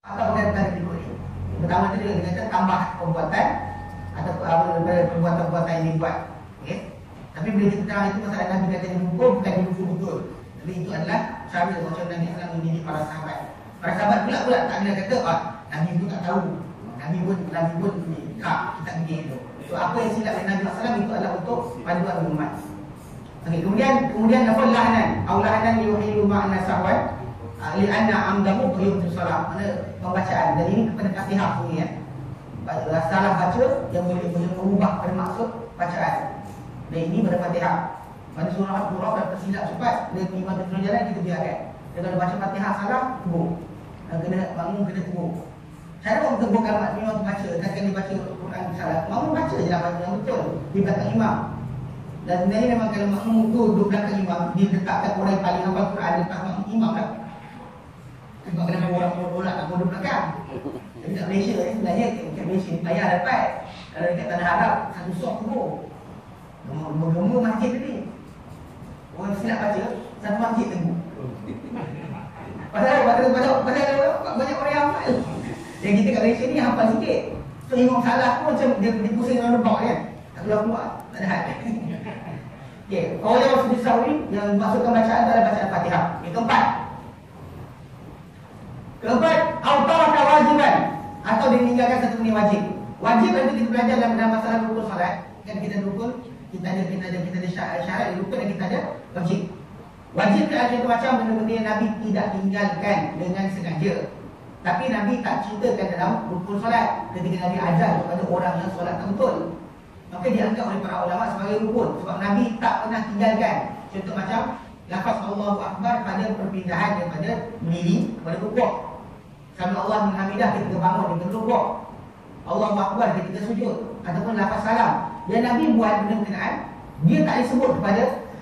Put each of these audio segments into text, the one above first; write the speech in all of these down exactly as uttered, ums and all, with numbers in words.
atau berkaitan berikut ini. Pertama tu dia kata tambah perbuatan atau apa daripada perbuatan-perbuatan yang dibuat. Okey. Tapi bila kita terang itu masalah Nabi kata dia hukum bukan dia hukum betul. Tapi itu adalah cara macam Nabi sallallahu alaihi wasallam mendidik para sahabat. Para sahabat pula pula tak bila kata ah Nabi pun tak tahu. Nabi pun Nabi pun tak kita begini itu. So apa yang silap dari Nabi sallallahu alaihi wasallam itu adalah untuk panduan umat. Okey, kemudian kemudian apa lahanan? Au lahanan yuhilu ma'na sahwan li anna amdahu yuhtu salam. Mana pembacaan dan ini kepada Fatihah ni ya. Salah baca yang boleh boleh mengubah pada maksud bacaan. Dan ini pada Fatihah. Pada surah Al-Qur'an dan tersilap cepat dan lima terus jalan kita biarkan. Dan kalau baca Fatihah salah, tunggu. Dan kena makmum kena tunggu. Cara orang terbukkan makmum waktu baca, takkan dibaca Al-Quran salah. Makmum baca je lah baca yang betul di belakang imam. Dan sebenarnya memang kalau makmum tu duduk belakang imam, dia letakkan orang yang paling hafal Quran letak makmum imam lah. Sebab kenapa orang-orang tak duduk belakang. Tapi kat Malaysia ni sebenarnya kat Malaysia payah dapat. Kalau dekat Tanah Arab satu sok tunggu. Gemuk-gemuk masjid tadi. Orang silap baca satu masjid tunggu. Padahal padahal padahal padahal banyak orang yang hafal. Yang kita kat Malaysia ni hafal sikit. So imam salah pun macam dia dipusing dalam lebak kan. Tak keluar-keluar. Tak ada had. Okey, kalau yang sudah sawi yang masukkan bacaan adalah bacaan Fatihah. Yang keempat. Keempat, autaraka wajiban atau ditinggalkan satu benda wajib. Wajib itu kita belajar dalam, dalam masalah rukun solat. Kan kita rukun, kita ada kita ada kita ada syarat, syarat rukun dan kita ada wajib. Wajib adalah contoh macam benda-benda yang Nabi tidak tinggalkan dengan sengaja. Tapi Nabi tak ceritakan dalam rukun solat ketika Nabi ajar kepada orang yang solat tak betul. Maka dianggap oleh para ulama sebagai rukun sebab Nabi tak pernah tinggalkan. Contoh macam lafaz Allahu Akbar pada perpindahan daripada berdiri kepada rukuk. Sambil Allah menghamidah ketika bangun kita rukuk. Allahu Akbar ketika sujud ataupun lafaz salam. Yang Nabi buat benda berkenaan, dia tak disebut kepada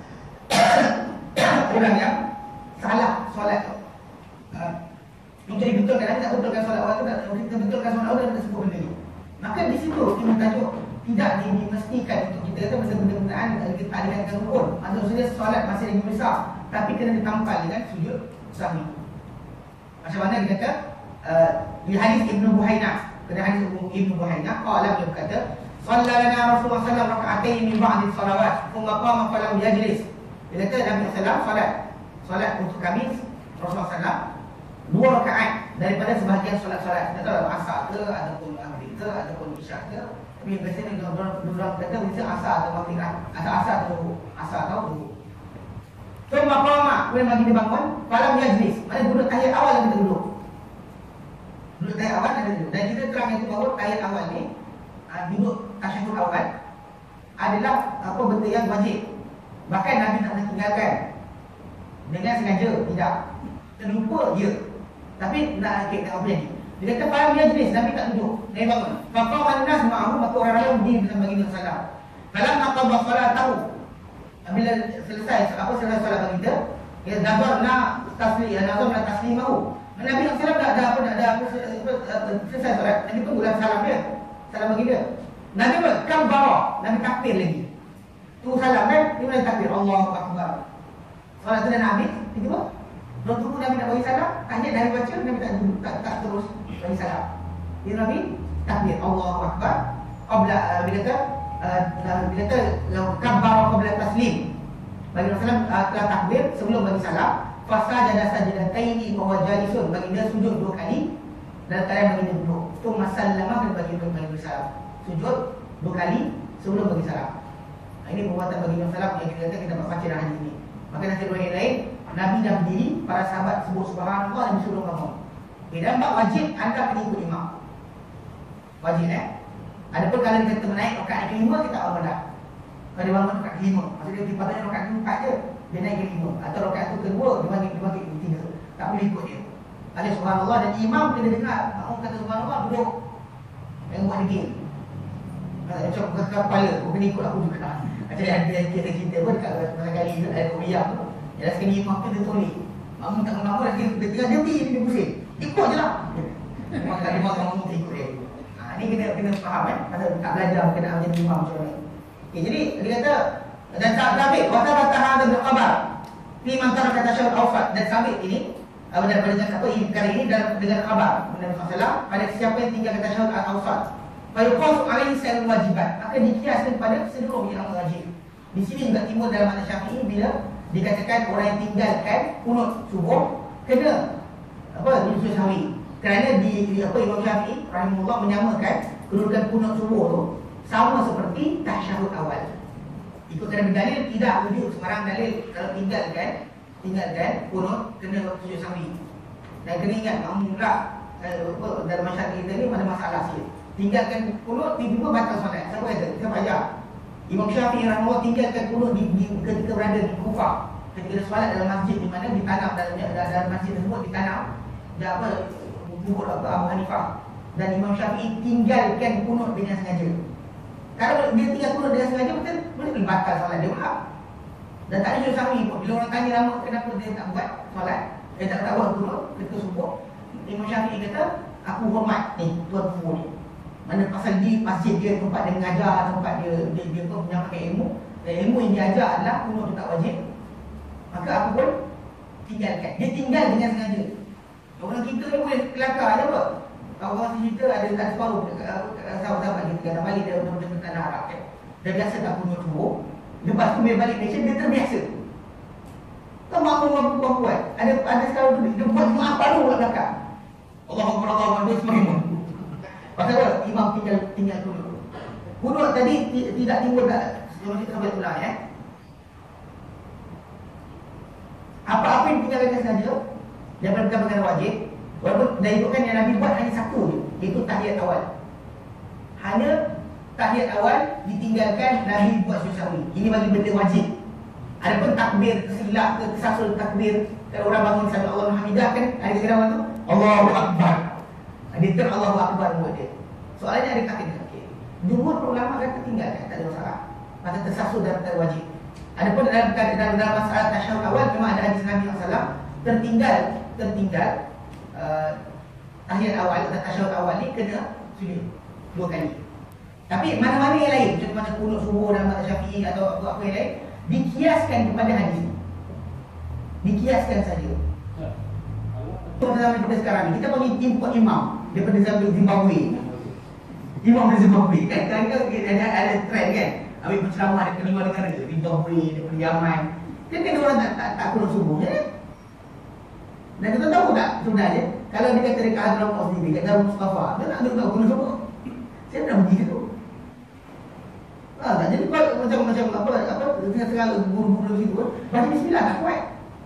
orang yang salah solat. Uh, untuk dibetulkan, Nabi tak betulkan solat orang tu, kita betulkan solat orang kita sebut benda ni. Maka di situ kita tajuk tidak dimestikan untuk kita kata benda-benda berkenaan kita tak dikatakan rukun. Maksudnya solat masih lagi besar, tapi kena ditampal dengan sujud sahwi. Macam mana dia kata uh, di hadis Ibnu Buhainah, pada hadis Ibnu Buhainah qala beliau berkata shalla lana Rasulullah sallallahu alaihi wasallam raka'atain min ba'di salawat thumma qama falam yajlis. Dia kata Nabi sallallahu alaihi wasallam solat solat untuk kami Rasulullah sallallahu alaihi wasallam dua rakaat daripada sebahagian solat-solat. Tak tahu asar ke ataupun maghrib ke ataupun isyak ke. Tapi biasanya orang kata bisa asar atau maghrib, atau asar atau asar atau dulu. Thumma qama, kemudian bagi dia bangun, falam yajlis. Maknanya duduk tahiyat awal yang kita duduk. Duduk tahiyat awal yang kita duduk. Dan kita terang itu bahawa tahiyat awal ni uh, duduk tasyahud awal adalah apa benda yang wajib. Bahkan Nabi tak pernah tinggalkan dengan sengaja, tidak. Terlupa je. Tapi nak akik tak apa jadi. Dia kata falam yajlis, Nabi tak duduk. Nabi bangun. Faqaman nas ma'ahu, maka orang lain berdiri bersama bagi Nabi salam. Falam maqadha salatahu. Bila selesai apa selesai solat kita, ya nazarna taslim, nazarna taslimahu. Nabi sallallahu alaihi wasallam dah ada apa dah ada apa selesai solat. Nabi pun ulang salam dia. Salam bagi dia. Nabi pun kabbara, Nabi takbir lagi. Tu salam kan, dia mulai takbir Allahu Akbar. Solat tu dah nak habis, tiba-tiba belum tunggu Nabi nak bagi salam, tahiyat dah baca, Nabi tak tak, tak terus bagi salam. Dia Nabi takbir Allahu Akbar. Qabla bila kata Uh, bila kata kabbara qabla taslim, bagi Rasulullah uh, telah takbir sebelum bagi salam. Fasajada sajdataini wa huwa jalisun, bagi dia sujud dua kali dalam keadaan bagi dia duduk. Tu masallama dan bagi bagi salam. Sujud dua kali sebelum bagi salam. Nah, ini perbuatan bagi Rasulullah yang kita kata kita dapat baca dalam hadis ini. Maka nanti riwayat lain Nabi dah berdiri, para sahabat sebut subhanallah dan disuruh bangun. Okay, dan wajib anda kena ikut imam. Wajib eh. Adapun kalau dia kata menaik rakaat kelima, kita tak bangun dah. Kalau dia bangun rakaat kelima, maksudnya dia patutnya rakaat keempat je, dia naik ke lima. Atau rakaat tu kedua, dia bagi dia bagi ke tiga. Tak boleh ikut dia. Ada subhanallah dan imam kena dengar. Makmum kata subhanallah, duduk. Yang buat degil. Macam buka kepala, aku kena ikut aku juga. Macam yang dia kita cerita pun dekat barangkali ada komiah tu. Yang sekali imam tu dia toleh. Makmum tak mengambil, dia tengah dia pergi, dia pusing. Ikut je lah. Memang tak dia makan makmum ikut dia. Ini kita kena faham kan, pasal tak belajar berkenaan menjadi imam macam mana. Okay, jadi dia kata dan tak sabit, wa tabata hadha bil khabar fi man taraka tasyahhud awsat. Dan sabit ini apa daripada apa ini perkara ini dalam dengan khabar Nabi sallallahu alaihi wasallam pada siapa yang tinggal kata syahud al-awsat fa yuqas alaihi sa'il wajibat, maka dikiaskan pada seluruh yang wajib. Di sini juga timbul dalam mazhab Syafi'i bila dikatakan orang yang tinggalkan kunut subuh kena apa sujud sahwi, kerana di, di apa Imam Syafi'i rahimahullah menyamakan kedudukan kunut subuh tu sama seperti tasyahud awal. Ikut kerana dalil tidak wujud sebarang dalil kalau tinggalkan tinggalkan kunut kena sujud sahwi. Dan kena ingat makmum pula apa dalam masyarakat kita ni ada masalah sikit. Tinggalkan kunut tiba-tiba batal solat. Siapa kata? Siapa ajar? Imam Syafi'i rahimahullah tinggalkan kunut di, di, ketika berada di Kufah, ketika dia solat dalam masjid di mana ditanam dalam, dalam masjid tersebut ditanam dan apa bubur apa Abu Hanifah, dan Imam Syafi'i tinggalkan kunut dengan sengaja. Kalau dia tinggal kunut dengan sengaja betul boleh batal solat dia pula. Dan tak ada sujud sahwi pun. Bila orang tanya lama kenapa dia tak buat solat, dia tak tak buat kunut ketika subuh, Imam Syafi'i kata aku hormat ni tuan guru ni. Mana pasal di masjid dia tempat dia mengajar, tempat dia dia, dia pun menyampaikan ilmu, dan ilmu yang dia ajar adalah kunut tu tak wajib, maka aku pun tinggalkan. Dia tinggal dengan sengaja. Orang kita ni boleh kelakar je apa. Kalau orang cerita ada tak separuh sahabat-sahabat kita kata balik dia betul-betul tanah Arab kan. Dia biasa tak kunut subuh. Lepas tu dia balik Malaysia dia terbiasa. Kau makmum buat buat. Ada ada sekarang tu dia buat Jumaat baru kat belakang. Allahu Akbar Allahu Akbar semua. Pasal apa? Imam tinggal tinggal kunut. Kunut tadi tidak timbul tak sebelum kita sampai ulang ya. Apa-apa yang tinggalkan saja daripada perkara wajib, walaupun dah ikutkan yang Nabi buat hanya satu je, iaitu tahiyat awal. Hanya tahiyat awal ditinggalkan, Nabi buat sujud sahwi. Ini bagi benda wajib. Adapun takbir, kesilap ke kesasul takbir, kalau orang bangun sami Allahu hamidah kan, ada kira tu Allahu Akbar. Dia ter Allahu Akbar buat dia. Soalnya ada kata dia sakit. Jumhur ulama kata tinggalkan, tak ada masalah. Pasal tersasul dalam perkara wajib. Adapun dalam dalam, dalam masalah tasyahud awal memang ada hadis Nabi sallallahu alaihi wasallam tertinggal tertinggal uh, tahiyat awal atau tasyahud awal ni kena sujud dua kali. Tapi mana-mana yang lain, contoh macam kunut subuh dalam mazhab Syafi'i atau apa-apa yang lain, dikiaskan kepada hadis ni. Dikiaskan saja. Pada zaman kita sekarang ni, kita panggil import imam daripada zaman Zimbabwe. Imam dari Zimbabwe kan, kadang-kadang ada, ada trend kan, ambil berceramah dekat luar negara, Zimbabwe, daripada Yaman. Kan kan orang tak tak, tak kunut subuh je. Dan kita tahu tak sebenarnya, kalau dia kata dekat Azram sendiri, dekat Darul Mustafa, dia nak duduk kunut subuh. Saya pernah pergi situ. Ah, tak, jadi kalau macam macam apa apa dengan segala guru-guru situ, baca bismillah tak kuat.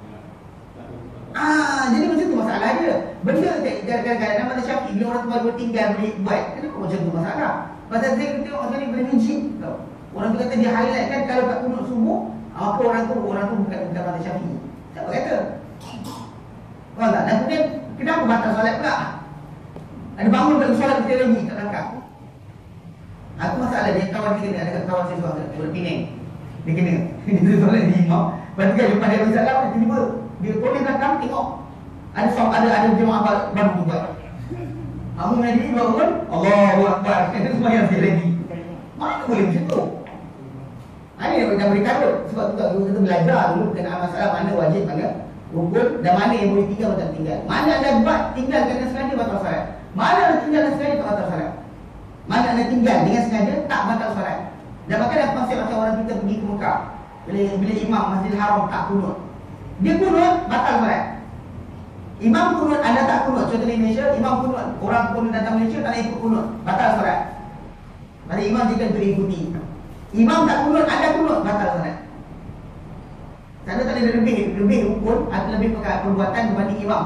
Ah, jadi macam tu masalah dia. Benda kadang-kadang nama Syafi'i bila orang tu baru tinggal boleh buat, kenapa macam tu masalah? Pasal saya tengok macam ni boleh minci tau. Orang tu kata dia highlight kan kalau tak kunut subuh, apa orang tu orang tu bukan bukan mazhab Syafi'i. Siapa kata? Faham tak? Dan kemudian kenapa batal solat pula? Ada bangun tak solat kita lagi tak belakang. Aku masalah dia kawan kita ni, ada kawan saya seorang buat Penang. Dia kena dia solat di imam. Lepas tu kan lepas dia bersalam tiba-tiba dia toleh belakang tengok ada soal ada ada jemaah baru juga. Aku ngaji bangun Allahu Akbar. Kita semua yang sekali lagi. Mana boleh macam tu? Ini yang dah beritahu. Sebab tu tak kita belajar dulu kenaan masalah mana wajib, mana rukun, dan mana yang boleh tinggal atau tak tinggal. Mana anda buat tinggal kerana sengaja batal solat. Mana anda tinggal dengan sengaja tak batal solat. Mana anda tinggal dengan sengaja tak batal solat. Dan bahkan ada konsep macam orang kita pergi ke Mekah. Bila, bila imam Masjidil Haram tak kunut, dia kunut batal solat. Imam kunut, anda tak kunut. Contoh di Malaysia, imam kunut, orang kunut datang Malaysia tak nak ikut kunut, batal solat. Maka imam jika untuk ikuti. Imam tak kunut, anda kunut, batal solat. Sana tak ada lebih lebih rukun atau lebih perbuatan berbanding imam.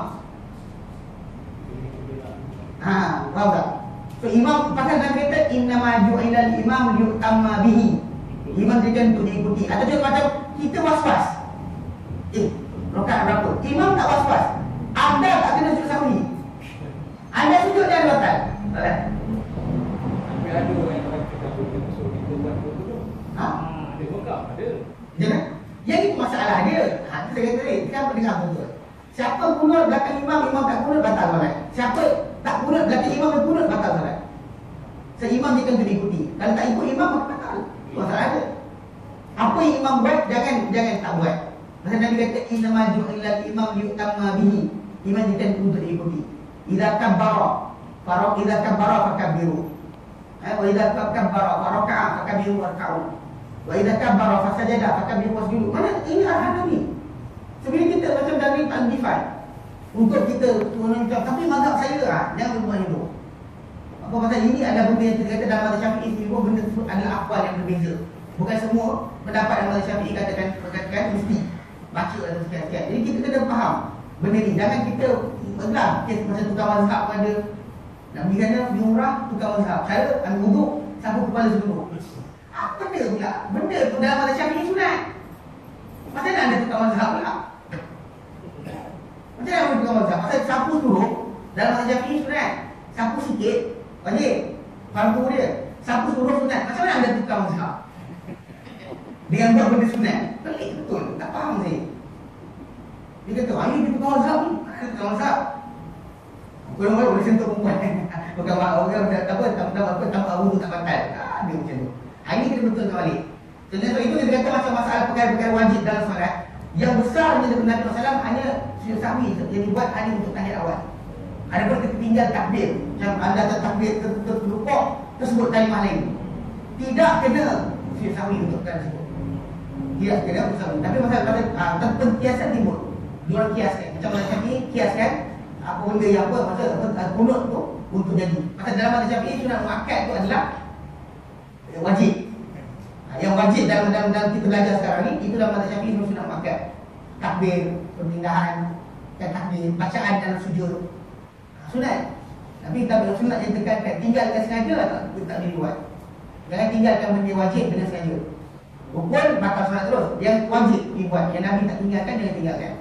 Ha, faham tak? So imam pasal dalam kata innama ju'ilal imam yu'tamma bihi. Imam dia untuk diikuti. Atau contoh macam kita was-was. Eh, rakaat berapa? Imam tak was-was. Anda tak kena sujud sahwi. Anda sujud dan batal. Batal. Tapi ada orang yang kata kita buat betul. Ha, ada wakaf ada. Jangan. Yang itu masalah dia. Ha, itu saya kata ni, kenapa dengar betul? Siapa kunut belakang imam, imam tak kunut, batal solat. Siapa tak kunut belakang imam, dia kunut, batal solat. Seimam dia kan kena ikuti. Kalau tak ikut imam, maka batal. Masalah dia. Apa yang imam buat, jangan jangan tak buat. Masa Nabi kata innama ju'ilal imam yu'tamma bihi. Iman kita untuk diikuti. Idza kabbara, faraq idza kabbara fakabbiru. Eh, wa idza kabbara faraka'a fakabbiru warka'u. Wa idza kabbara fasajada fakabbiru wasjudu. Mana ini arahan Nabi. Sebenarnya kita macam dari undefined untuk kita menunjuk, tapi mazhab saya ah, jangan berbuat itu. Apa pasal ini ada benda yang terkata dalam mazhab Syafi'i, semua benda tersebut adalah akwal yang berbeza. Bukan semua pendapat dalam mazhab Syafi'i katakan perkatakan mesti baca atau sekian-sekian. Jadi kita kena faham benda ni. Jangan kita pegang kes macam tukar mazhab pada nak pergi sana, pergi umrah, tukar mazhab. Cara ambil wuduk, sapu kepala seluruh. Apa benda pula? Benda tu dalam mazhab Syafi'i sunat. Macam mana anda tukar mazhab pula? Macam mana anda tukar mazhab? Pasal sapu seluruh dalam mazhab Syafi'i sunat. Sapu sikit wajib. Fardu dia. Sapu seluruh sunat. Macam mana anda tukar mazhab? Dengan buat benda sunat. Pelik betul. Tak faham saya. Dia kata, ayo kita tukar mazhab ni. Mana tukar mazhab? Orang-orang boleh sentuh perempuan. Bukan orang tak apa, tak apa, tak apa, wuduk tak batal. Ah, dia macam tu. Hari ni kita betulkan balik. Jadi itu dia kata macam masalah perkara-perkara wajib dalam solat. Yang besarnya daripada Nabi sallallahu alaihi wasallam hanya sujud sahwi yang dibuat hanya untuk tahiyat awal. Adapun kita tinggal takbir, macam anda takbir terlupa tersebut kalimah lain. Tidak kena sujud sahwi untuk perkara tersebut. Tidak kena sujud sahwi. Tapi masalah pada uh, penkiasan timbul. Dua kiaskan. Macam mana Syafi'i kiaskan apa benda yang apa masa uh, kunut tu untuk jadi. Pasal dalam mazhab Syafi'i sunat muakkad tu adalah wajib. Yang wajib dalam, dalam, dalam kita belajar sekarang ni, itu dalam mazhab Syafi'i semua sunat muakkad. Takbir, perpindahan, takbir, bacaan dalam sujud. Sunat. Tapi tak sunat yang tekankan, tinggalkan sengaja tak, tak boleh buat. Jangan tinggalkan benda wajib dengan sengaja. Rukun bakal sunat terus. Yang wajib dibuat, yang Nabi tak tinggalkan, jangan tinggalkan.